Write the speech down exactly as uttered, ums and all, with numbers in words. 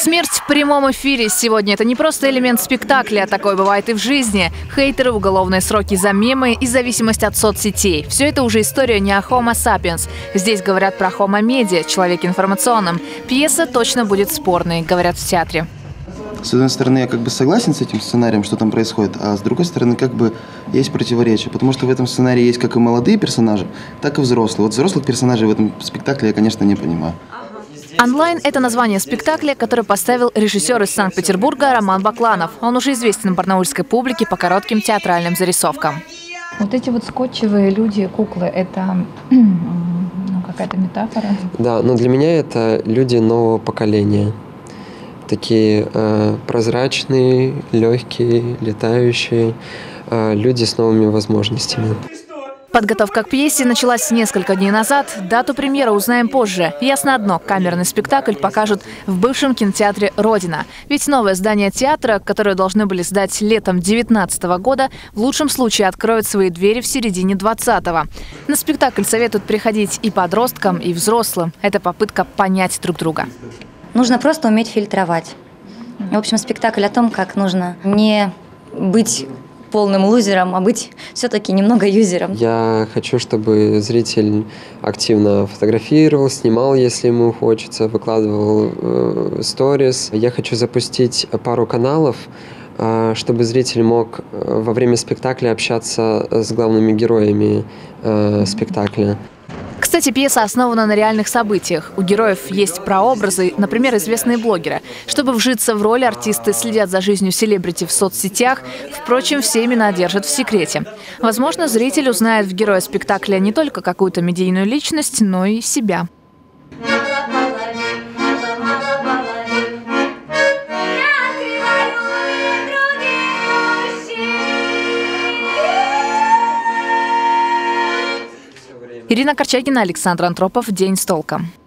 Смерть в прямом эфире сегодня – это не просто элемент спектакля, такое бывает и в жизни. Хейтеры, уголовные сроки за мемы и зависимость от соцсетей. Все это уже история не о Homo sapiens. Здесь говорят про Homo media, человек информационным. Пьеса точно будет спорной, говорят в театре. С одной стороны, я как бы согласен с этим сценарием, что там происходит, а с другой стороны, как бы есть противоречие, потому что в этом сценарии есть как и молодые персонажи, так и взрослые. Вот взрослых персонажей в этом спектакле я, конечно, не понимаю. «Онлайн» – это название спектакля, который поставил режиссер из Санкт-Петербурга Роман Бакланов. Он уже известен барнаульской публике по коротким театральным зарисовкам. Вот эти вот скотчевые люди, куклы – это ну, какая-то метафора? Да, но для меня это люди нового поколения. Такие э, прозрачные, легкие, летающие, э, люди с новыми возможностями. Подготовка к пьесе началась несколько дней назад. Дату премьеры узнаем позже. Ясно одно – камерный спектакль покажут в бывшем кинотеатре «Родина». Ведь новое здание театра, которое должны были сдать летом две тысячи девятнадцатого года, в лучшем случае откроет свои двери в середине двадцатого. На спектакль советуют приходить и подросткам, и взрослым. Это попытка понять друг друга. Нужно просто уметь фильтровать. В общем, спектакль о том, как нужно не быть полным лузером, а быть все-таки немного юзером. Я хочу, чтобы зритель активно фотографировал, снимал, если ему хочется, выкладывал сторис. Э, Я хочу запустить пару каналов, э, чтобы зритель мог во время спектакля общаться с главными героями э, спектакля. Кстати, пьеса основана на реальных событиях. У героев есть прообразы, например, известные блогеры. Чтобы вжиться в роль, артисты следят за жизнью селебрити в соцсетях. Впрочем, все имена держат в секрете. Возможно, зритель узнает в герое спектакля не только какую-то медийную личность, но и себя. Ирина Корчагина, Александр Антропов. День с толком.